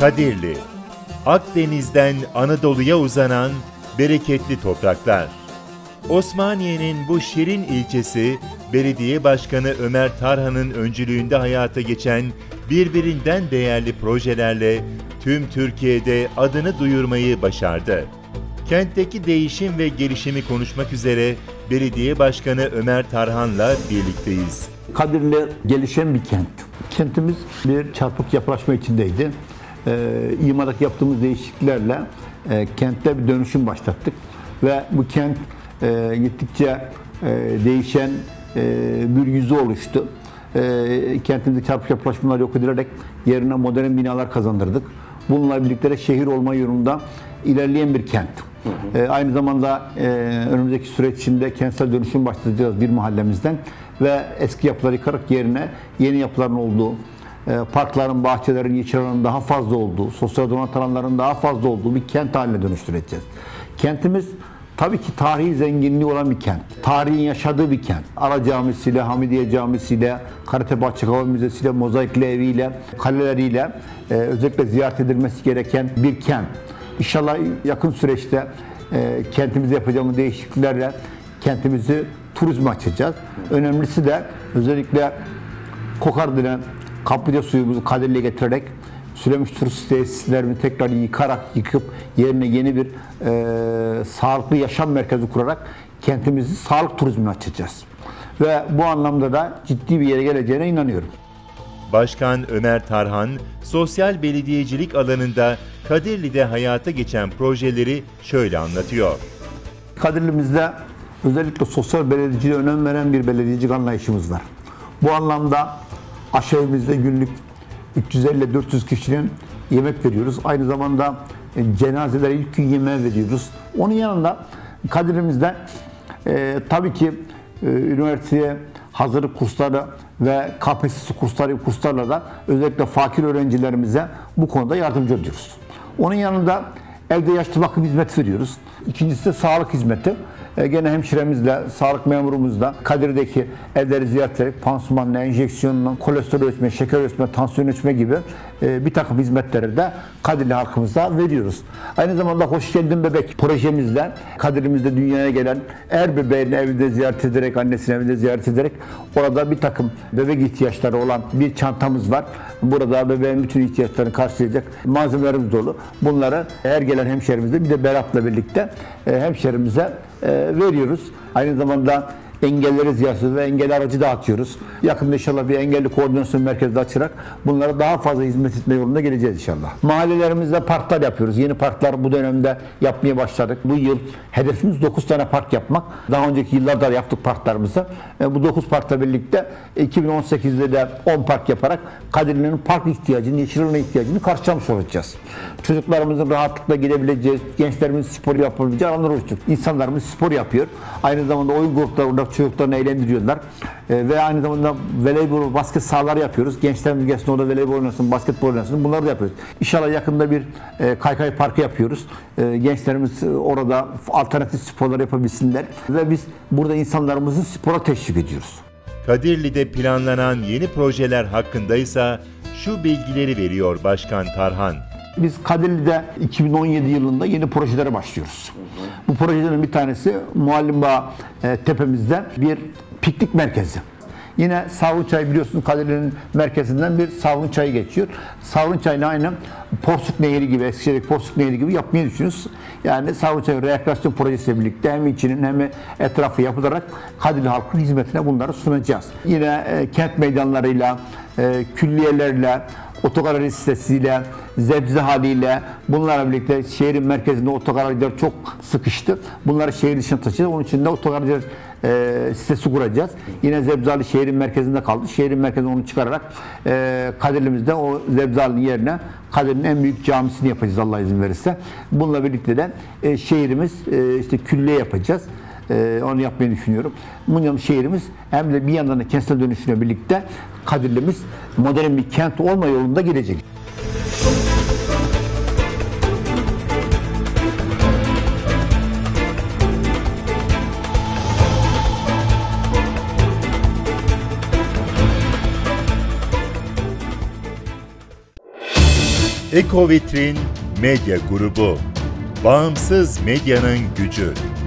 Kadirli, Akdeniz'den Anadolu'ya uzanan bereketli topraklar. Osmaniye'nin bu şirin ilçesi, Belediye Başkanı Ömer Tarhan'ın öncülüğünde hayata geçen birbirinden değerli projelerle tüm Türkiye'de adını duyurmayı başardı. Kentteki değişim ve gelişimi konuşmak üzere Belediye Başkanı Ömer Tarhan'la birlikteyiz. Kadirli gelişen bir kent. Kentimiz bir çarpık yapılaşma içindeydi. İmardaki yaptığımız değişikliklerle kentte bir dönüşüm başlattık. Ve bu kent gittikçe değişen bir yüzü oluştu. Kentimizde çarpık yapılaşmaları yok edilerek yerine modern binalar kazandırdık. Bununla birlikte de şehir olma yolunda ilerleyen bir kent. Aynı zamanda önümüzdeki süreç içinde kentsel dönüşüm başlatacağız bir mahallemizden ve eski yapıları yıkarak yerine yeni yapıların olduğu, parkların, bahçelerin, yeşil alanın daha fazla olduğu, sosyal donat alanların daha fazla olduğu bir kent haline dönüştüreceğiz. Kentimiz tabii ki tarihi zenginliği olan bir kent. Tarihin yaşadığı bir kent. Ara Camisi'yle, Hamidiye Camisi'yle, Karatepe Açık Hava Müzesi'yle, Mozaikli Evi'yle, kaleleriyle özellikle ziyaret edilmesi gereken bir kent. İnşallah yakın süreçte kentimize yapacağımız değişikliklerle kentimizi turizme açacağız. Önemlisi de özellikle kokar denen kaplıca suyumuzu Kadirli'ye getirerek Süleymiş turist tesislerini tekrar yıkıp yerine yeni bir sağlıklı yaşam merkezi kurarak kentimizi sağlık turizmine açacağız. Ve bu anlamda da ciddi bir yere geleceğine inanıyorum. Başkan Ömer Tarhan, sosyal belediyecilik alanında Kadirli'de hayata geçen projeleri şöyle anlatıyor. Kadirli'mizde özellikle sosyal belediyeciliğe önem veren bir belediyecilik anlayışımız var. Bu anlamda aşevimizde günlük 350-400 kişinin yemek veriyoruz. Aynı zamanda cenazelere ilk gün yemeği veriyoruz. Onun yanında Kadirli'mizde tabii ki üniversiteye hazırlık kursları ve KPSS kurslarla da özellikle fakir öğrencilerimize bu konuda yardımcı oluyoruz. Onun yanında evde yaşlı bakım hizmeti veriyoruz. İkincisi de sağlık hizmeti. Gene hemşiremizle, sağlık memurumuzla Kadir'deki evleri ziyaret ederek pansumanla, enjeksiyonla, kolesterol ölçme, şeker ölçme, tansiyon ölçme gibi bir takım hizmetleri de Kadirli halkımıza veriyoruz. Aynı zamanda Hoş Geldin Bebek projemizle Kadir'imizde dünyaya gelen her bebeğini evinde ziyaret ederek, annesini evinde ziyaret ederek orada bir takım bebek ihtiyaçları olan bir çantamız var. Burada bebeğin bütün ihtiyaçlarını karşılayacak malzemelerimiz dolu. Bunları her gelen hemşerimizle bir de Berat'la birlikte hemşerimize veriyoruz. Aynı zamanda engelleri ziyaret ediyoruz ve engelli aracı dağıtıyoruz. Yakında inşallah bir engelli koordinasyon merkezi açarak bunlara daha fazla hizmet etme yolunda geleceğiz inşallah. Mahallelerimizde parklar yapıyoruz. Yeni parklar bu dönemde yapmaya başladık. Bu yıl hedefimiz 9 tane park yapmak. Daha önceki yıllarda yaptık parklarımızı. Bu 9 parkla birlikte 2018'de de 10 park yaparak Kadirli'nin park ihtiyacını, yeşil alan ihtiyacını karşılamış olacağız. Çocuklarımızın rahatlıkla gidebileceği, gençlerimiz spor yapabileceği alanlar oluşturuyor. İnsanlarımız spor yapıyor. Aynı zamanda oyun grupları orada çocuklarını eğlendiriyorlar. Ve aynı zamanda voleybol, basket sahaları yapıyoruz. Gençlerimiz gelsin orada voleybol oynasın, basketbol oynasın. Bunları da yapıyoruz. İnşallah yakında bir kaykay parkı yapıyoruz. Gençlerimiz orada alternatif sporlar yapabilsinler. Ve biz burada insanlarımızı spora teşvik ediyoruz. Kadirli'de planlanan yeni projeler hakkındaysa şu bilgileri veriyor Başkan Tarhan. Biz Kadirli'de 2017 yılında yeni projelere başlıyoruz. Bu projelerin bir tanesi Muallim-Bağ tepemizde bir piknik merkezi. Yine Savrunçay biliyorsunuz Kadirli'nin merkezinden bir Savrunçay geçiyor. Savrunçay'la aynı Porsuk Nehri gibi, Eskişehir'deki Porsuk Nehri gibi yapmayı düşünüyoruz. Yani Savrunçay rekreasyon projesiyle birlikte hem içinin hem etrafı yapılarak Kadirli halkının hizmetine bunları sunacağız. Yine kent meydanlarıyla, külliyelerle, otogar sitesiyle, zebze haliyle bunlarla birlikte şehrin merkezinde otogarlar çok sıkıştı. Bunları şehir dışına taşıyacağız. Onun için de otogarlar sitesi kuracağız. Yine Zebzali şehrin merkezinde kaldı. Şehrin merkezinde onu çıkararak Kadirli'mizde o Zebzali'nin yerine Kadirli'nin en büyük camisini yapacağız Allah izin verirse. Bununla birlikte de şehrimiz işte külliye yapacağız. Onu yapmayı düşünüyorum. Bunun şehrimiz hem de bir yandan da kentsel dönüşümle birlikte Kadirli'miz modern bir kent olma yolunda gelecek. Eko Vitrin Medya Grubu. Bağımsız medyanın gücü.